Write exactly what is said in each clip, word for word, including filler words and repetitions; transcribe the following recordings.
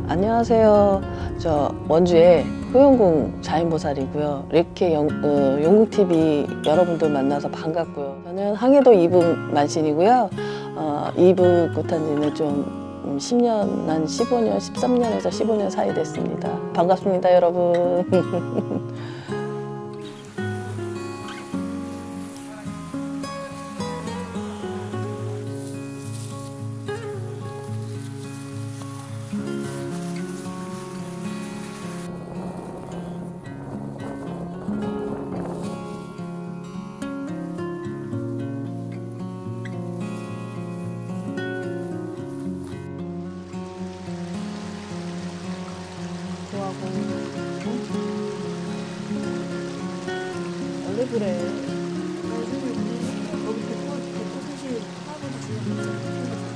안녕하세요. 저 원주의 효용궁 자연보살이고요. 이렇게 영, 어, 용궁티비 여러분들 만나서 반갑고요. 저는 항해도 이북 만신이고요. 어, 이북 못한 지는 좀 음, 십 년, 한 십오 년, 십삼 년에서 십오 년 사이 됐습니다. 반갑습니다, 여러분. 원래 그래. 나중에 우리 거기 백호 백호 사실 할아버지 주는 거잖아.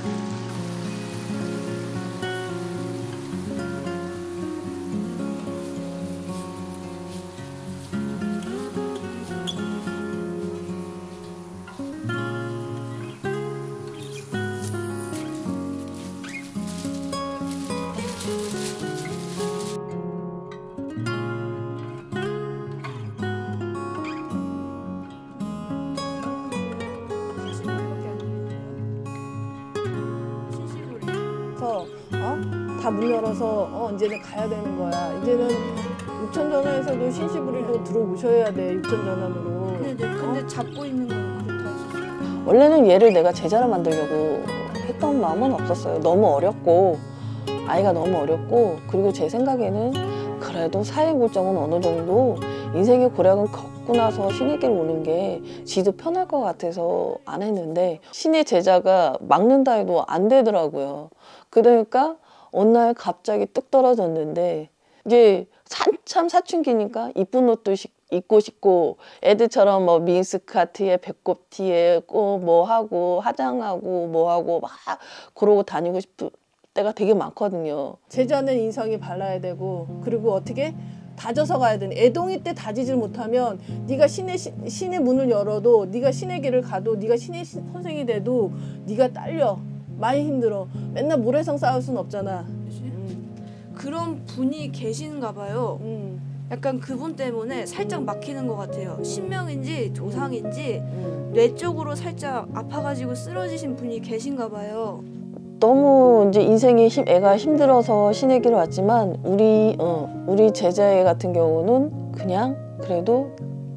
어? 다 문 열어서 어, 이제는 가야 되는 거야. 이제는 육천전원에서도 신시부리로 들어오셔야 돼. 육천전원으로. 근데, 근데 어? 잡고 있는 건 그렇다 했었어요. 원래는 얘를 내가 제자로 만들려고 했던 마음은 없었어요. 너무 어렸고 아이가 너무 어렸고, 그리고 제 생각에는 그래도 사회골정은 어느 정도 인생의 고락은 겪고 나서 신의 길 오는 게 지도 편할 것 같아서 안 했는데, 신의 제자가 막는다 해도 안 되더라고요. 그러니까 어느 날 갑자기 뚝 떨어졌는데, 이제 한참 사춘기니까 이쁜 옷도 입고 싶고 애들처럼 뭐 민스카트에 배꼽티에 꼭 뭐 하고 화장하고 뭐 하고 막 그러고 다니고 싶을 때가 되게 많거든요. 제자는 인성이 발라야 되고, 그리고 어떻게 다져서 가야 되는. 애동이 때 다지질 못하면 네가 신의 신의 문을 열어도, 네가 신의 길을 가도, 네가 신의 선생이 돼도 네가 딸려. 많이 힘들어. 맨날 모래성 쌓을 순 없잖아. 음. 그런 분이 계신가 봐요. 음. 약간 그분 때문에 살짝 막히는 것 같아요. 신명인지 조상인지 음. 뇌 쪽으로 살짝 아파가지고 쓰러지신 분이 계신가 봐요. 너무 이제 인생이 힘, 애가 힘들어서 신의 길을 왔지만, 우리 어, 우리 제자애 같은 경우는 그냥 그래도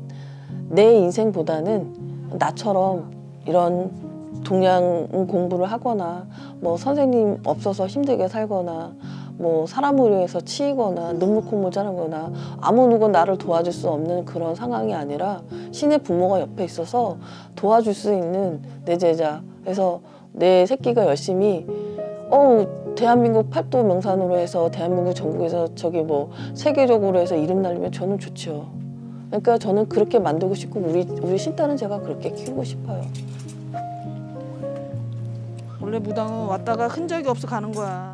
내 인생보다는 나처럼 이런 동양 공부를 하거나, 뭐 선생님 없어서 힘들게 살거나, 뭐 사람으로 해서 치이거나 눈물 콧물 자르거나 아무 누가 나를 도와줄 수 없는 그런 상황이 아니라 신의 부모가 옆에 있어서 도와줄 수 있는 내 제자. 그래서 내 새끼가 열심히 어 대한민국 팔도 명산으로 해서 대한민국 전국에서 저기 뭐 세계적으로 해서 이름 날리면 저는 좋죠. 그러니까 저는 그렇게 만들고 싶고, 우리 우리 신딸은 제가 그렇게 키우고 싶어요. 원래 무당은 왔다가 흔적이 없어 가는 거야.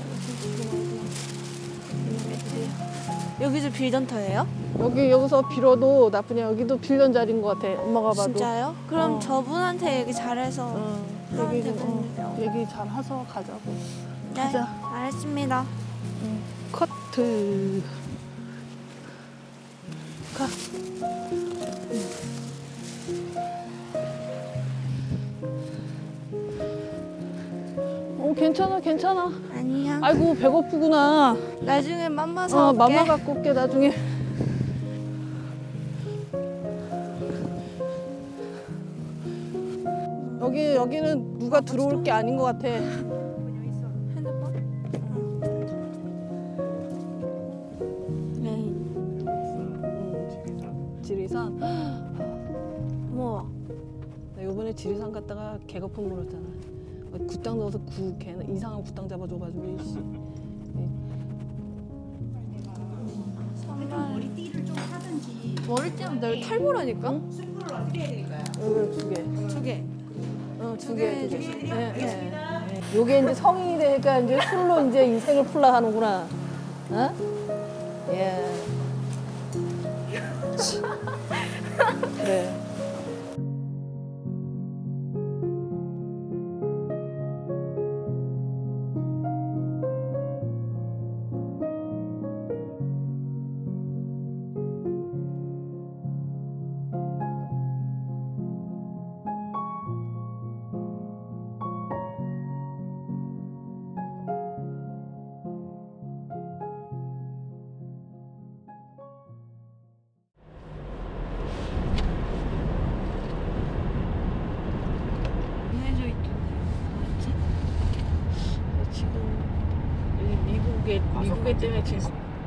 여기도 빌던터예요? 여기 여기서 빌어도 나쁘냐. 여기도 빌던 자리인 것 같아. 엄마가 봐도. 진짜요? 그럼 어. 저분한테 얘기 잘해서 어, 저한테 얘기 좀 그러세요. 어, 얘기 잘 해서 가자고. 네, 가자. 알겠습니다. 응. 커트. 가. 어 괜찮아 괜찮아. 아니야. 아이고 배고프구나. 나중에 맘마 어 사올게. 맘마 갖고 올게 나중에. 여기 여기는 누가 들어올 게 아닌 것 같아. 핸드폰? 네. 지리산. 우와. 나 이번에 지리산 갔다가 개거품 물었잖아. 굿당 넣어서 구 개 이상한 굿당 잡아줘가지고. 씨. 머리띠를 좀 하든지. 머리띠는 나 이거 탈모라니까? 응? 승부를 어떻게 해야 될까요? 여기 두 개. 두 개. 어, 두 두 개, 개, 두 개. 두 개. 네, 네. 네. 요게 이제 성인이 되니까 이제 술로 이제 인생을 풀라 하는구나. 어? 예. 그래. 미국에 때문에 지금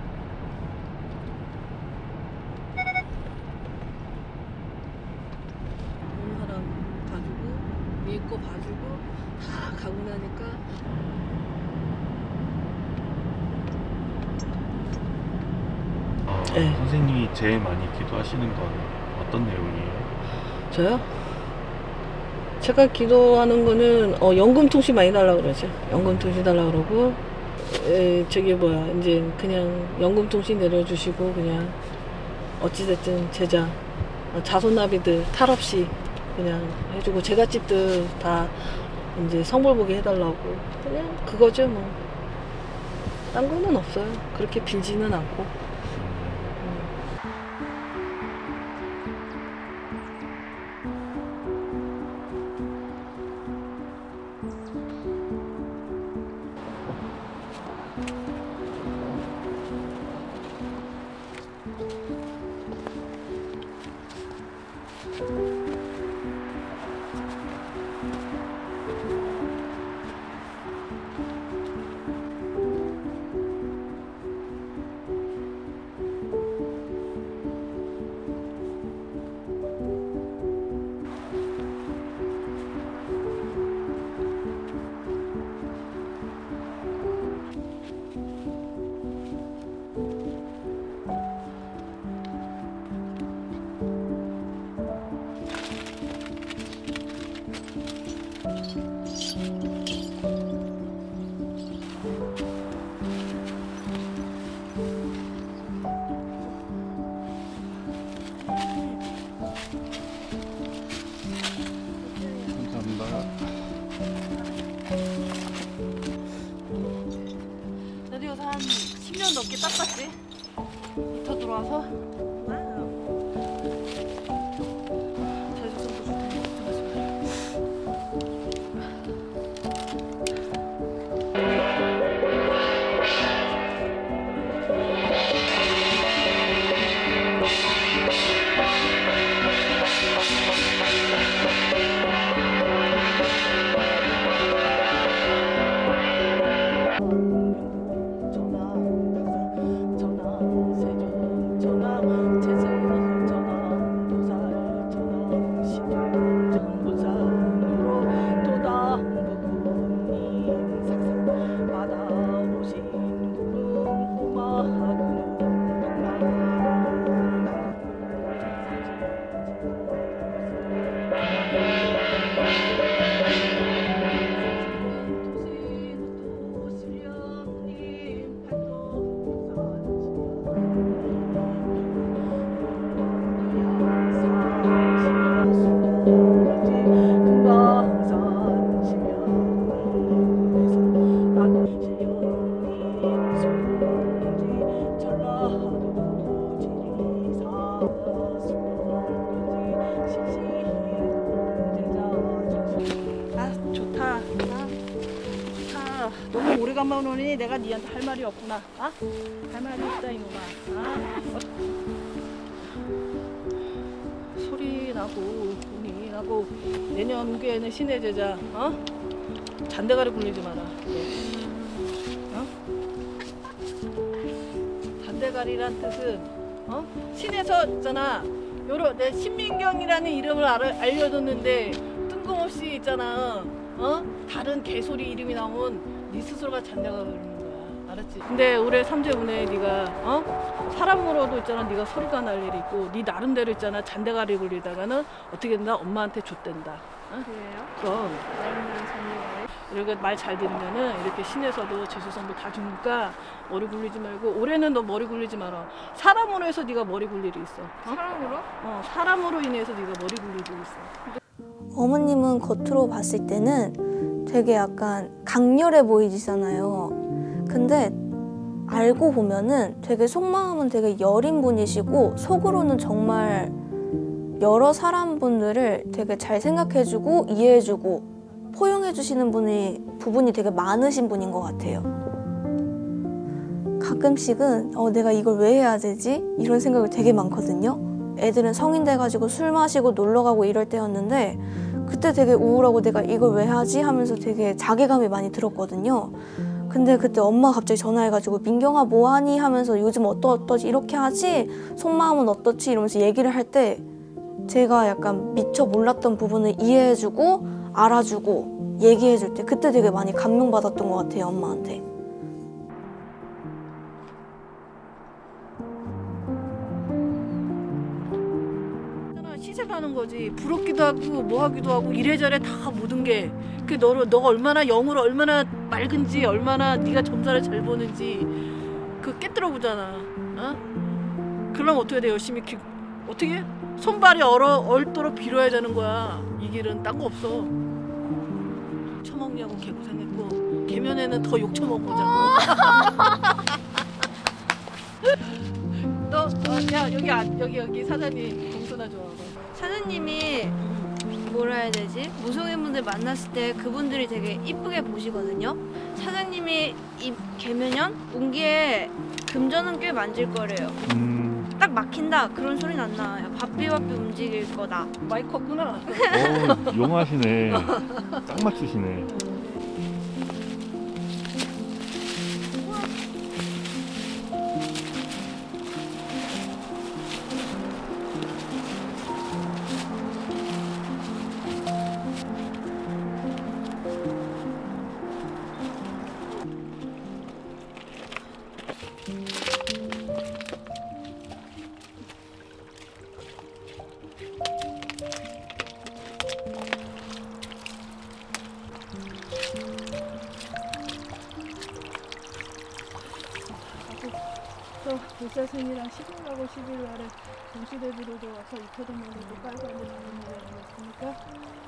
어느 사람 봐주고 위에 거 봐주고 다 가고 나니까 어, 네. 선생님이 제일 많이 기도하시는 건 어떤 내용이에요? 저요? 제가 기도하는 거는 어, 연금 통신 많이 달라고 그러죠. 연금 통신 달라고 그러고 에, 저기 뭐야 이제 그냥 연금 통신 내려주시고 그냥 어찌됐든 제자 어, 자손나비들 탈 없이 그냥 해주고 제갓집들 다 이제 성불 보게 해달라고 그냥 그거죠 뭐. 딴 거는 없어요. 그렇게 빌지는 않고. 나도 여기서 한 십 년 넘게 닦았지. 이터 들어와서. 제주도도 좋다. 너무 오래간만에 오니 내가 니한테 할 말이 없구나. 아? 할 말이 없다 이놈아. 아? 어? 소리 나고 운이 나고 내년 우계에는 신의 제자. 어? 잔대가리 굴리지 마라. 어? 잔대가리란 뜻은 어? 신에서 있잖아. 요런 내 신민경이라는 이름을 알아, 알려줬는데 뜬금없이 있잖아. 어? 다른 개소리 이름이 나오면 네 스스로가 잔대가 그러는 거야. 알았지? 근데 올해 삼재운에 네가 어? 사람으로도 있잖아. 네가 소리가 날 일이 있고 네 나름대로 있잖아. 잔대가리 굴리다가는 어떻게 된다? 엄마한테 줬댄다. 어? 그래요? 그럼 나름대로 잔대가리? 이렇게 말 잘 들으면은 이렇게 신에서도 제수성도 다 주니까 머리 굴리지 말고 올해는 너 머리 굴리지 마라. 사람으로 해서 네가 머리 굴 일이 있어. 어? 사람으로? 어, 사람으로 인해서 네가 머리 굴 일이 있어. 어머님은 겉으로 봤을 때는 되게 약간 강렬해 보이시잖아요. 근데 알고 보면은 되게 속마음은 되게 여린 분이시고 속으로는 정말 여러 사람분들을 되게 잘 생각해주고 이해해주고 포용해주시는 분이 부분이 되게 많으신 분인 것 같아요. 가끔씩은 어, 내가 이걸 왜 해야 되지? 이런 생각이 되게 많거든요. 애들은 성인 돼가지고 술 마시고 놀러 가고 이럴 때였는데 그때 되게 우울하고 내가 이걸 왜 하지? 하면서 되게 자괴감이 많이 들었거든요. 근데 그때 엄마가 갑자기 전화해가지고 민경아 뭐하니 하면서 요즘 어떠 어떠지 이렇게 하지? 속마음은 어떻지? 이러면서 얘기를 할 때 제가 약간 미처 몰랐던 부분을 이해해주고 알아주고 얘기해줄 때 그때 되게 많이 감동받았던 것 같아요, 엄마한테. 시샘하는 거지. 부럽기도 하고 뭐 하기도 하고 이래저래 다 모든 게 그 너를 너가 얼마나 영어를 얼마나 맑은지 얼마나 네가 점사를 잘 보는지 그 깨뜨려 보잖아. 어? 그럼 어떻게 돼? 열심히 기, 어떻게 손발이 얼어 얼도록 빌어야 되는 거야. 이 길은 딴 거 없어. 처먹냐고 개고생했고 개면에는 더 욕 처먹보자고. 너, 너, 야 여기 안, 여기 여기 사장님 동선아 좋아. 사장님이 뭐라 해야 되지? 무속인분들 만났을 때 그분들이 되게 이쁘게 보시거든요. 사장님이 이 개면연 온기에 금전은 꽤 만질 거래요. 음, 딱 막힌다 그런 소리는 안 나와요. 바삐바삐 움직일 거다. 많이 컸구나. 어, 용하시네. 딱 맞추시네. 또 불사생이랑 십일하고 십일 날에 동시대비로도 와서 이태동면에도 깔고 앉는 일이 아니었습니까?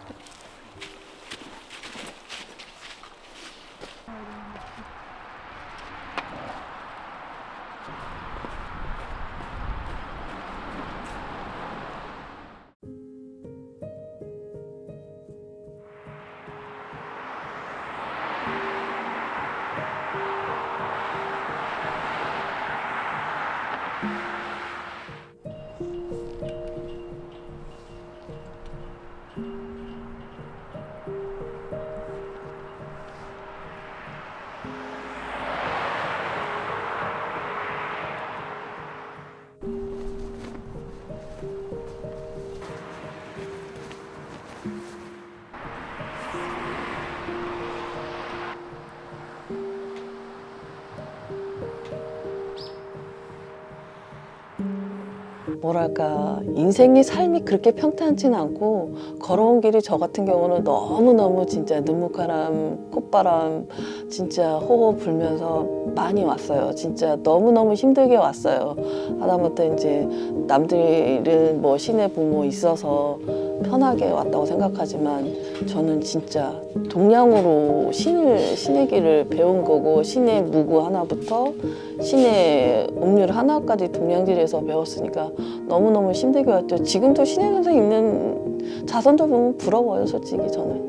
뭐랄까 인생의 삶이 그렇게 평탄치는 않고 걸어온 길이 저 같은 경우는 너무너무 진짜 눈물바람, 콧바람 진짜 호호 불면서 많이 왔어요. 진짜 너무너무 힘들게 왔어요. 하다못해 이제 남들은 뭐 신의 부모 있어서 편하게 왔다고 생각하지만 저는 진짜 동양으로 신을, 신의 길을 배운 거고 신의 무구 하나부터 신의 음률 하나까지 동양질에서 배웠으니까 너무너무 힘들게 왔죠. 지금도 신의 선생 있는 자손들 보면 부러워요, 솔직히 저는.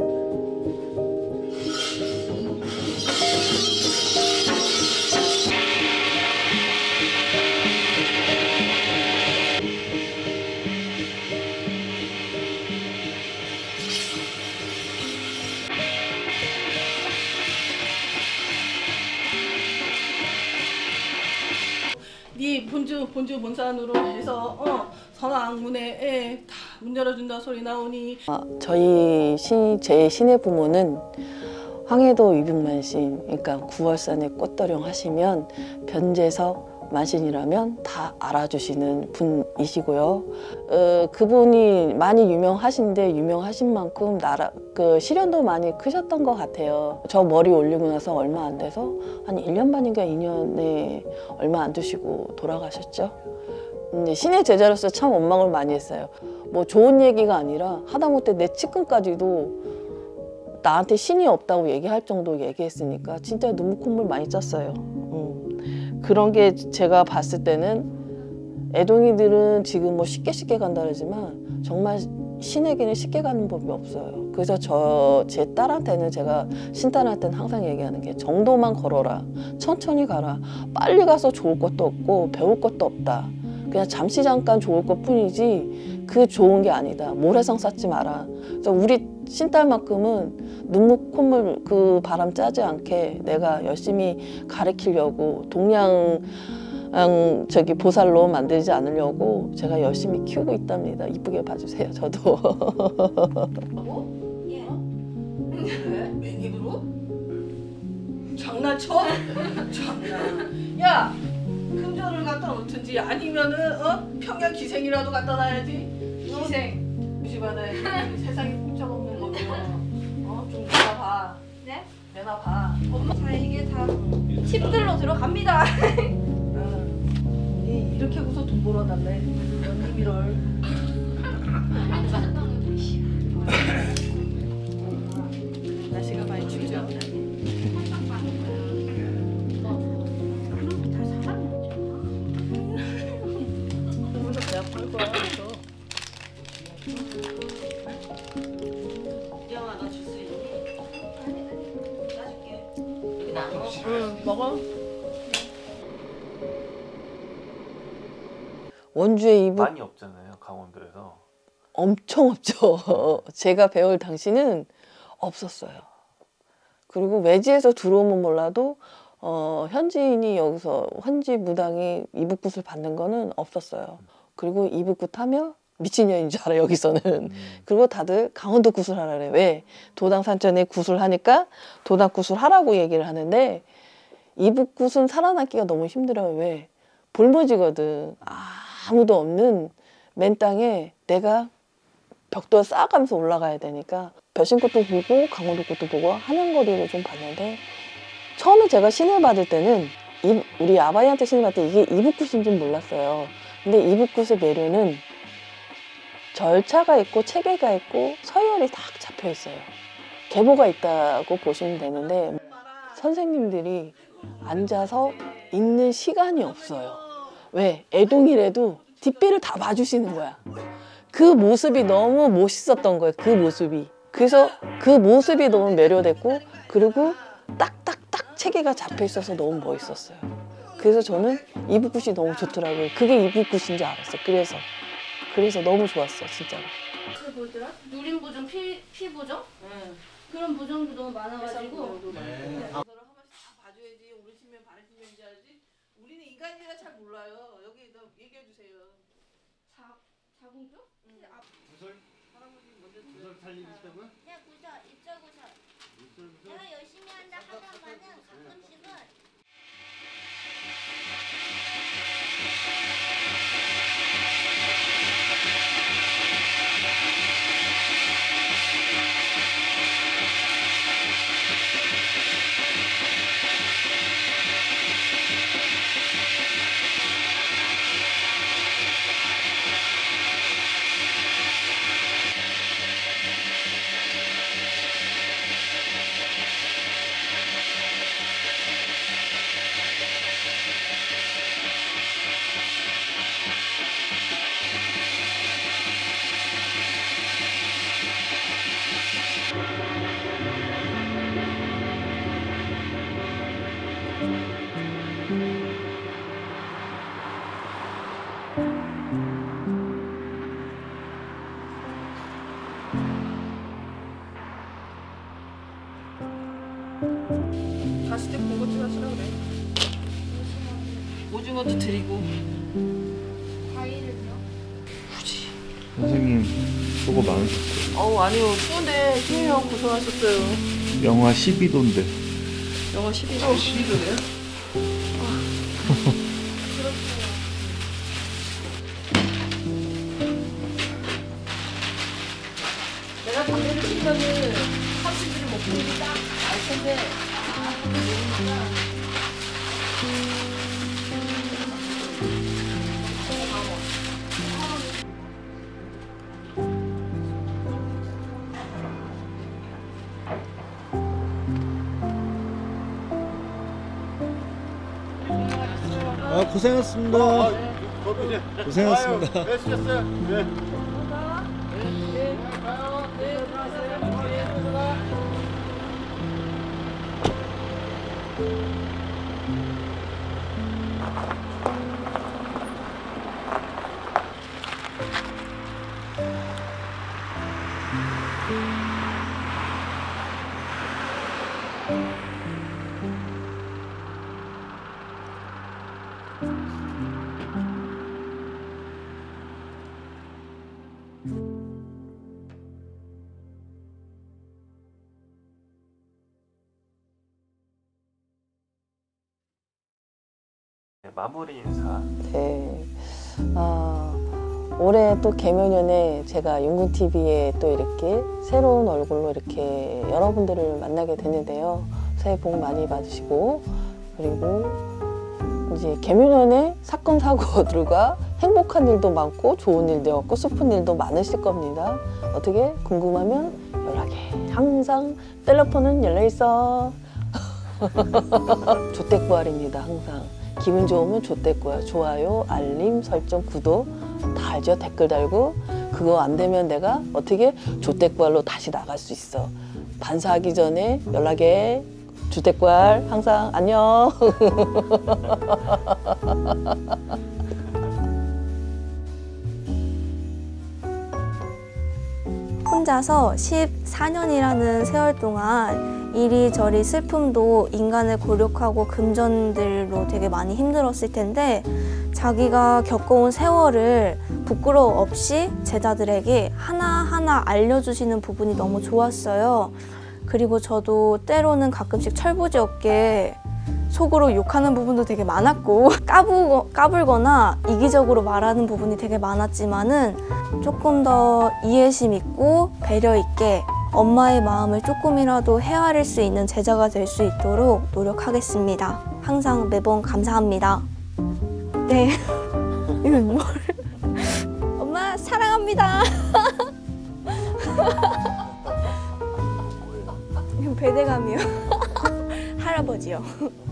네 본주 본주 본산으로 해서 어 선왕문에 다 문 열어준다 소리 나오니 아, 저희 신, 제 신의 부모는 황해도 위빅만신, 그러니까 구월산에 꽃도령 하시면 변재석 만신이라면 다 알아주시는 분이시고요. 어, 그분이 많이 유명하신데 유명하신 만큼 나라 그 시련도 많이 크셨던 것 같아요. 저 머리 올리고 나서 얼마 안 돼서 한 일 년 반인가 이 년에 얼마 안 두시고 돌아가셨죠. 근데 신의 제자로서 참 원망을 많이 했어요. 뭐 좋은 얘기가 아니라 하다못해 내 측근까지도 나한테 신이 없다고 얘기할 정도 얘기했으니까 진짜 눈물 콧물 많이 짰어요. 음. 그런 게 제가 봤을 때는 애동이들은 지금 뭐 쉽게 쉽게 간다 그러지만 정말 신에게는 쉽게 가는 법이 없어요. 그래서 저 제 딸한테는 제가 신딸한테는 항상 얘기하는 게 정도만 걸어라. 천천히 가라. 빨리 가서 좋을 것도 없고 배울 것도 없다. 그냥 잠시 잠깐 좋을 것 뿐이지 그 좋은 게 아니다. 모래성 쌓지 마라. 그래서 우리 신딸만큼은 눈물 콧물 그 바람 짜지 않게 내가 열심히 가르치려고 동양 음, 저기 보살로 만들지 않으려고 제가 열심히 키우고 있답니다. 이쁘게 봐주세요. 저도. 예. 왜? 맨입으로? 장난쳐? 장난. 야, 금전을 갖다 놓든지 아니면은 어 평양 기생이라도 갖다 놔야지. 기생. 무시받아야지. 세상에 공짜가 없는 거고요. 어좀 내놔봐. 네? 내놔봐. 엄마 자 이게 다 팁들로 들어갑니다. 응. 이 이렇게 해서 돈 벌어달래. 연기미를. 날씨가 많이 춥죠. 오늘도 배 아플 거야. 그래서. 영아 너 줄 수 있니? 놔줄게. 나 응 먹어. 원주에 이북 많이 없잖아요, 강원도에서. 엄청 없죠. 제가 배울 당시는 없었어요. 그리고 외지에서 들어오면 몰라도 어, 현지인이 여기서 현지 무당이 이북굿을 받는 거는 없었어요. 그리고 이북굿 하면 미친년인 줄 알아 여기서는. 음. 그리고 다들 강원도 굿을 하라 그래. 왜? 도당산전에 굿을 하니까 도당 굿을 하라고 얘기를 하는데 이북굿은 살아남기가 너무 힘들어요. 왜? 볼모지거든. 아무도 없는 맨 땅에 내가 벽돌 쌓아가면서 올라가야 되니까 벼신꽃도 보고 강원도꽃도 보고 한양거리를 좀 봤는데 처음에 제가 신을 받을 때는 이, 우리 아바이한테 신을 받을 때 이게 이북굿인 줄 몰랐어요. 근데 이북굿의 매료는 절차가 있고 체계가 있고 서열이 딱 잡혀 있어요. 계보가 있다고 보시면 되는데 선생님들이 앉아서 있는 시간이 없어요. 왜? 애동이라도 뒷배를 다 봐주시는 거야. 그 모습이 너무 멋있었던 거예요. 그 모습이. 그래서 그 모습이 너무 매료됐고 그리고 딱딱딱 체계가 잡혀 있어서 너무 멋있었어요. 그래서 저는 이북굿이 너무 좋더라고요. 그게 이북굿인지 알았어요. 그래서 그래서 너무 좋았어요. 진짜로. 그 뭐더라? 누린 부정, 피, 피 부정? 응. 그런 부정도 너무 많아가지고 네. 한 번씩 다 봐줘야지. 오르시면 바르시면지 알지. 우리는 인간이라 잘 몰라요. 여기 너 얘기해 주세요. 자, 자궁표? 응. 아, 구설? 구설 살리시다고요? 네, 구설, 입절 구설. 내가 열심히 한다 하면은 가끔씩은 갔을 때 군것질 하시라 그래. 오징어도 드리고. 과일을요? 선생님 수고 많으셨어요. 어우 아니요 추운데 힘이요 고생하셨어요. 영하 십이 도인데. 영하 십이 도. 십이 도네요? 내가 담배를 피면은 삼촌들이 먹는 딱알 텐데 아 모르니까. 아 고생하셨습니다. 고생하셨습니다. 네, 수고하셨어요. 네. 네, 마무리 인사. 네. 아, 올해 또 개묘년에 제가 용궁티비에 또 이렇게 새로운 얼굴로 이렇게 여러분들을 만나게 됐는데요. 새해 복 많이 받으시고, 그리고 이제 개묘년에 사건, 사고들과 행복한 일도 많고 좋은 일도 없고 슬픈 일도 많으실 겁니다. 어떻게 궁금하면 연락해. 항상 텔레폰은 열려있어. 조태구알입니다. 항상. 기분 좋으면 조태구알. 좋아요, 알림, 설정, 구독 다 알죠? 댓글 달고. 그거 안 되면 내가 어떻게 조태구알로 다시 나갈 수 있어. 반사하기 전에 연락해. 조태구알 항상 안녕. 혼자서 십사 년이라는 세월 동안 이리저리 슬픔도 인간을 고력하고 금전들로 되게 많이 힘들었을 텐데 자기가 겪어온 세월을 부끄러움 없이 제자들에게 하나하나 알려주시는 부분이 너무 좋았어요. 그리고 저도 때로는 가끔씩 철부지없게 속으로 욕하는 부분도 되게 많았고 까부, 까불거나 이기적으로 말하는 부분이 되게 많았지만은 조금 더 이해심 있고 배려 있게 엄마의 마음을 조금이라도 헤아릴 수 있는 제자가 될 수 있도록 노력하겠습니다. 항상 매번 감사합니다. 네. 이건 뭘? 엄마 사랑합니다. 이건 배대감이요. 할아버지요.